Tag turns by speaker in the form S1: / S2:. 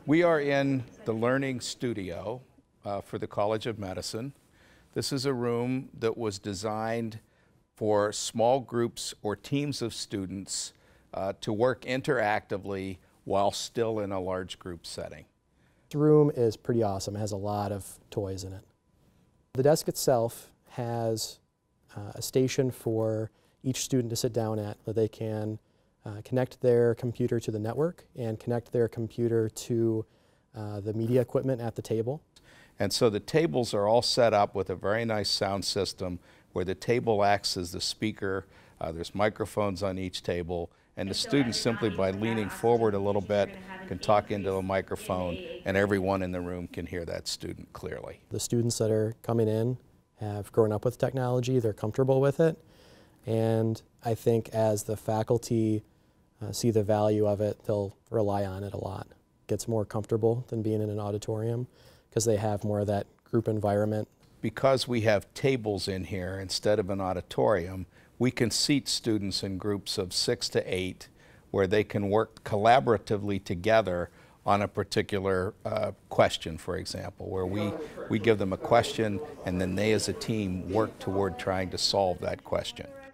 S1: We are in the Learning Studio for the College of Medicine. This is a room that was designed for small groups or teams of students to work interactively while still in a large group setting.
S2: This room is pretty awesome. It has a lot of toys in it. The desk itself has a station for each student to sit down at, that they can connect their computer to the network and connect their computer to the media equipment at the table.
S1: And so the tables are all set up with a very nice sound system where the table acts as the speaker. There's microphones on each table, and the students, simply by leaning forward a little bit, can talk into a microphone, and everyone in the room can hear that student clearly.
S2: The students that are coming in have grown up with technology, they're comfortable with it, and I think as the faculty see the value of it, they'll rely on it a lot. It gets more comfortable than being in an auditorium because they have more of that group environment.
S1: Because we have tables in here instead of an auditorium, we can seat students in groups of 6 to 8 where they can work collaboratively together on a particular question, for example, where we give them a question and then they as a team work toward trying to solve that question.